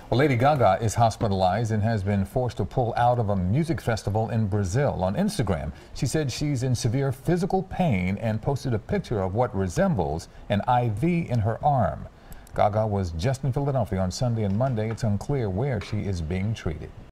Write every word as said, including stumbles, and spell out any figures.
Well, Lady Gaga is hospitalized and has been forced to pull out of a music festival in Brazil. On Instagram, she said she's in severe physical pain and posted a picture of what resembles an I V in her arm. Gaga was just in Philadelphia on Sunday and Monday. It's unclear where she is being treated.